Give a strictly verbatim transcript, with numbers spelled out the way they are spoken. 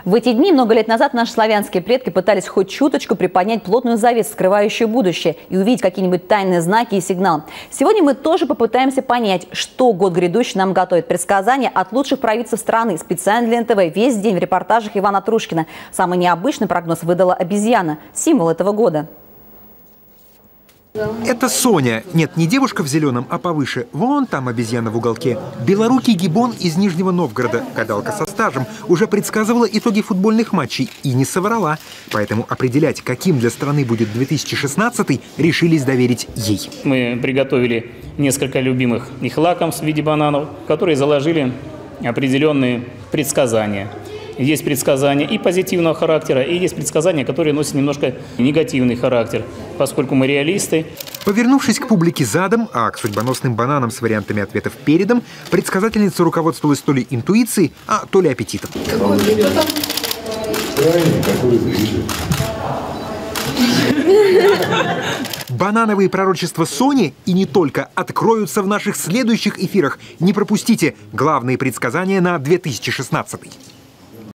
В эти дни много лет назад наши славянские предки пытались хоть чуточку приподнять плотную завесу, скрывающую будущее, и увидеть какие-нибудь тайные знаки и сигналы. Сегодня мы тоже попытаемся понять, что год грядущий нам готовит. Предсказания от лучших провидцев страны. Специально для эн тэ вэ весь день в репортажах Ивана Трушкина. Самый необычный прогноз выдала обезьяна, символ этого года. Это Соня. Нет, не девушка в зеленом, а повыше. Вон там обезьяна в уголке. Белорукий гиббон из Нижнего Новгорода. Гадалка со стажем. Уже предсказывала итоги футбольных матчей и не соврала. Поэтому определять, каким для страны будет две тысячи шестнадцатый, решились доверить ей. Мы приготовили несколько любимых их лакомств в виде бананов, которые заложили определенные предсказания. Есть предсказания и позитивного характера, и есть предсказания, которые носят немножко негативный характер, поскольку мы реалисты. Повернувшись к публике задом, а к судьбоносным бананам с вариантами ответов передом, предсказательница руководствовалась то ли интуицией, а то ли аппетитом. Какой блюдо? Банановые пророчества Сони и не только откроются в наших следующих эфирах. Не пропустите главные предсказания на две тысячи шестнадцатый.